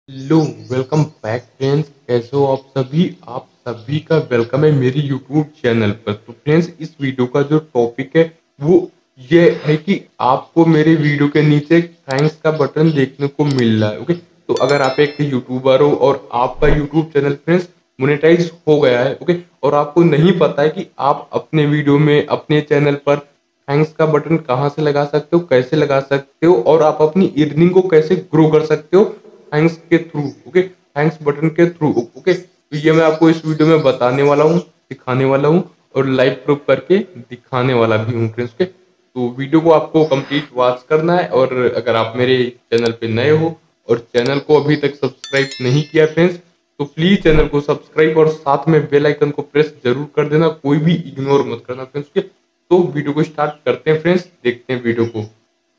Hello, welcome back friends. कैसे हो आप सभी का वेलकम है मेरी यूट्यूब चैनल पर। तो फ्रेंड्स, इस वीडियो का जो टॉपिक है वो ये है कि आपको मेरे वीडियो के नीचे थैंक्स का बटन देखने को मिल रहा है। ओके, तो अगर आप एक यूट्यूबर हो और आपका यूट्यूब चैनल फ्रेंड्स मोनेटाइज हो गया है, ओके, और आपको नहीं पता है कि आप अपने वीडियो में अपने चैनल पर थैंक्स का बटन कहाँ से लगा सकते हो, कैसे लगा सकते हो, और आप अपनी अर्निंग को कैसे ग्रो कर सकते हो थैंक्स के थ्रू। ओके, थैंक्स बटन के थ्रू। ओके, तो ये मैं आपको इस वीडियो में बताने वाला हूँ, सिखाने वाला हूँ और लाइव प्रूफ करके दिखाने वाला भी हूँ फ्रेंड्स के। तो वीडियो को आपको कंप्लीट वॉच करना है। और अगर आप मेरे चैनल पे नए हो और चैनल को अभी तक सब्सक्राइब नहीं किया फ्रेंड्स, तो प्लीज चैनल को सब्सक्राइब और साथ में बेल आइकन को प्रेस जरूर कर देना, कोई भी इग्नोर मत करना फ्रेंड्स के। तो वीडियो को स्टार्ट करते हैं फ्रेंड्स, देखते हैं वीडियो को।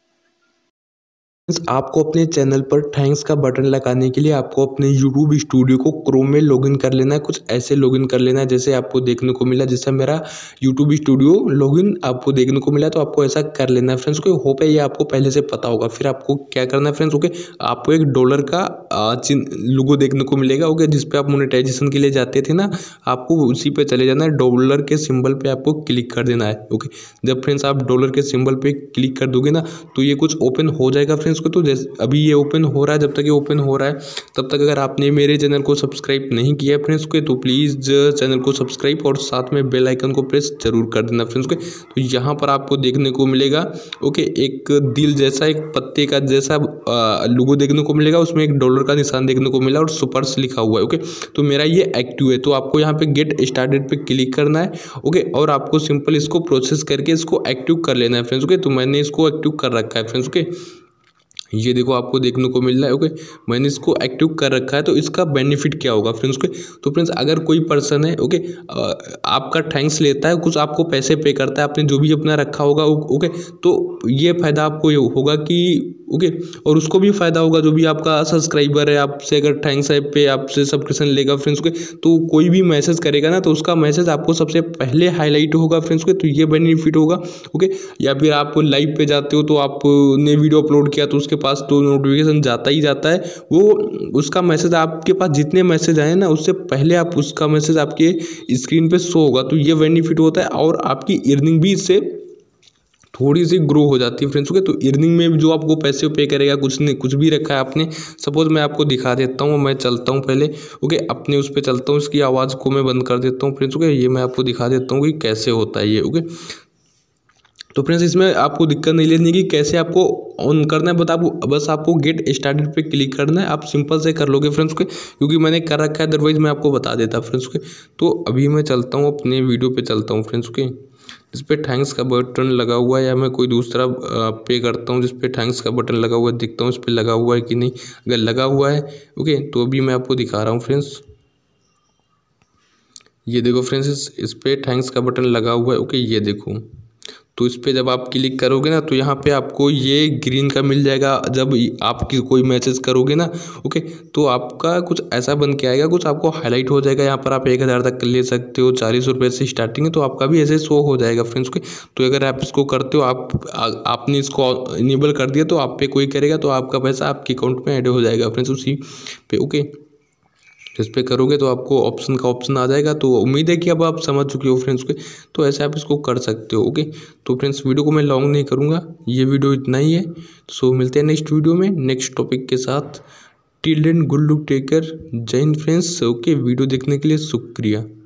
आपको अपने चैनल पर थैंक्स का बटन लगाने के लिए आपको अपने YouTube स्टूडियो को क्रोम में लॉगिन कर लेना है। कुछ ऐसे लॉगिन कर लेना है जैसे आपको देखने को मिला, जैसे मेरा YouTube स्टूडियो लॉगिन आपको देखने को मिला, तो आपको ऐसा कर लेना है फ्रेंड्स को। होप है ये आपको पहले से पता होगा। फिर आपको क्या करना है फ्रेंड्स, ओके, आपको एक डॉलर का लोगो देखने को मिलेगा, ओके, जिस पे आप मोनेटाइजेशन के लिए जाते थे ना, आपको उसी पे चले जाना है। डॉलर के सिंबल पे आपको क्लिक कर देना है। ओके, जब फ्रेंड्स आप डॉलर के सिंबल पे क्लिक कर दोगे ना, तो ये कुछ ओपन हो जाएगा फ्रेंड्स को। तो जैसे अभी ये ओपन हो रहा है, जब तक ये ओपन हो रहा है तब तक अगर आपने मेरे चैनल को सब्सक्राइब नहीं किया है फ्रेंड्स को, तो प्लीज़ चैनल को सब्सक्राइब और साथ में बेल आइकन को प्रेस जरूर कर देना फ्रेंड्स को। तो यहाँ पर आपको देखने को मिलेगा, ओके, एक दिल जैसा, एक पत्ते का जैसा लोगो देखने को मिलेगा, उसमें एक डॉलर का निशान देखने को मिला और सुपर्स लिखा हुआ है। ओके, तो मेरा ये एक्टिव है, तो आपको यहाँ पे गेट स्टार्टेड पे क्लिक करना है। ओके, और आपको सिंपल इसको प्रोसेस करके इसको एक्टिव कर लेना है फ्रेंड्स। ओके, तो मैंने इसको एक्टिव कर रखा है फ्रेंड्स। ओके, ये देखो आपको देखने को मिल रहा है। ओके, मैंने इसको एक्टिव कर रखा है। तो इसका बेनिफिट क्या होगा फ्रेंड्स को, तो फ्रेंड्स अगर कोई पर्सन है, ओके, आपका थैंक्स लेता है, कुछ आपको पैसे पे करता है, आपने जो भी अपना रखा होगा, ओके, तो ये फायदा आपको ये होगा कि, ओके, और उसको भी फायदा होगा जो भी आपका सब्सक्राइबर है, आपसे अगर थैंक्स ऐप पे आपसे सब्सक्रिप्शन लेगा फ्रेंड्स को, तो कोई भी मैसेज करेगा ना, तो उसका मैसेज आपको सबसे पहले हाईलाइट होगा फ्रेंड्स को। तो ये बेनिफिट होगा। ओके, या फिर आप लाइव पे जाते हो तो आपने वीडियो अपलोड किया तो उसके पास तो नोटिफिकेशन जाता ही जाता है, वो उसका मैसेज आपके पास जितने मैसेज आए ना, उससे पहले आप उसका मैसेज आपके स्क्रीन पे शो होगा। तो ये बेनिफिट होता है और आपकी अर्निंग भी इससे थोड़ी सी ग्रो हो जाती है फ्रेंड्स। ओके, तो अर्निंग में जो आपको पैसे पे करेगा, कुछ नहीं, कुछ भी रखा है आपने, सपोज मैं आपको दिखा देता हूँ, मैं चलता हूँ पहले, ओके, अपने उस पर चलता हूँ, इसकी आवाज़ को मैं बंद कर देता हूँ फ्रेंड्स। ओके, ये मैं आपको दिखा देता हूँ कि कैसे होता है ये। ओके, तो फ्रेंड्स इसमें आपको दिक्कत नहीं लेनी कि कैसे आपको ऑन करना है, बस आपको गेट स्टार्टेड पे क्लिक करना है। आप सिंपल से कर लोगे फ्रेंड्स के, क्योंकि मैंने कर रखा है, अदरवाइज मैं आपको बता देता फ्रेंड्स के। तो अभी मैं चलता हूँ, अपने वीडियो पे चलता हूँ फ्रेंड्स के, जिस पे थैंक्स का बटन लगा हुआ है, या मैं कोई दूसरा पे करता हूँ जिस पे थैंक्स का बटन लगा हुआ है, देखता हूँ इस पर लगा हुआ है कि नहीं। अगर लगा हुआ है, ओके, तो अभी मैं आपको दिखा रहा हूँ फ्रेंड्स। ये देखो फ्रेंड्स, इस पर थैंक्स का बटन लगा हुआ है। ओके, ये देखो, तो इस पर जब आप क्लिक करोगे ना, तो यहाँ पे आपको ये ग्रीन का मिल जाएगा। जब आप कोई मैसेज करोगे ना, ओके, तो आपका कुछ ऐसा बन के आएगा, कुछ आपको हाईलाइट हो जाएगा। यहाँ पर आप 1000 तक ले सकते हो, 40 रुपये से स्टार्टिंग है, तो आपका भी ऐसे शो हो जाएगा फ्रेंड्स को। तो अगर आप इसको करते हो, आपने इसको इनेबल कर दिया, तो आप पे कोई करेगा तो आपका पैसा आपके अकाउंट में ऐड हो जाएगा फ्रेंड्स उसी पे। ओके, इस पर करोगे तो आपको ऑप्शन आ जाएगा। तो उम्मीद है कि अब आप समझ चुके हो फ्रेंड्स को। तो ऐसे आप इसको कर सकते हो। ओके, तो फ्रेंड्स वीडियो को मैं लॉन्ग नहीं करूँगा, ये वीडियो इतना ही है। सो मिलते हैं नेक्स्ट वीडियो में नेक्स्ट टॉपिक के साथ। Till then good look, take care, जय हिंद फ्रेंड्स। ओके, वीडियो देखने के लिए शुक्रिया।